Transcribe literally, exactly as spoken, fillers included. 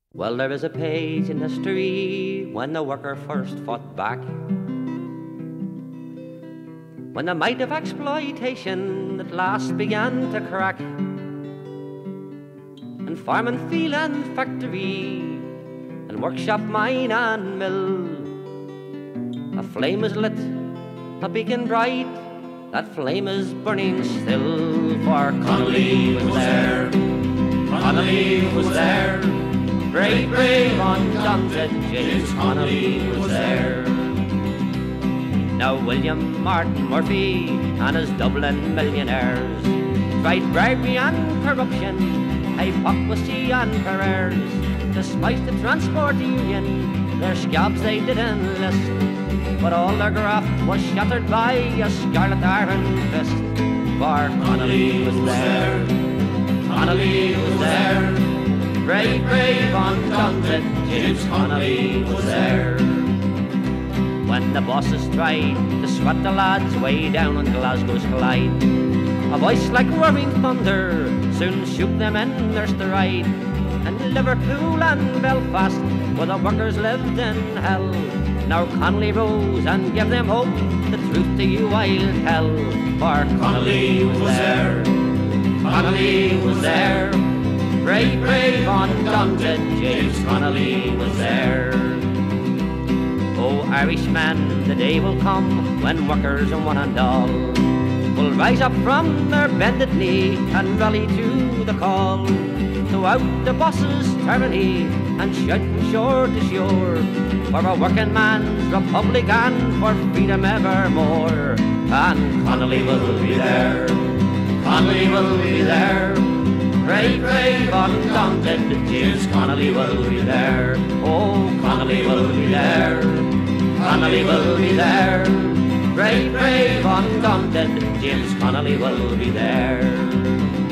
Well, there is a page in history when the worker first fought back, when the might of exploitation at last began to crack, and farm and field and factory and workshop, mine and mill, a flame is lit, a beacon bright, that flame is burning still. For Connolly was there, Connolly was there, brave, brave, undaunted James Connolly was there. Now William Martin Murphy and his Dublin millionaires tried bribery and corruption, hypocrisy and perers. Despite the transport union, their scabs they did enlist, but all their graft was shattered by a scarlet iron fist. For Connolly was there, Connolly was there, brave, brave, undaunted James Connolly was there. When the bosses tried to sweat the lads way down on Glasgow's Clyde, a voice like roaring thunder soon shook them in their stride. And Liverpool and Belfast, where the workers lived in hell, now Connolly rose and gave them hope, the truth to you I'll tell. For Connolly was there, Connolly was there, brave, brave, undaunted James Connolly was there. Oh, Irishmen, the day will come when workers and one and all will rise up from their bended knee and rally to the call, to out the boss's tyranny and shout from shore to shore for a working man's republic and for freedom evermore. And Connolly will be there, Connolly will be there, brave, brave, undaunted James Connolly will be there. Oh, Connolly will be there, Connolly will be there, brave, brave, undaunted James Connolly will be there.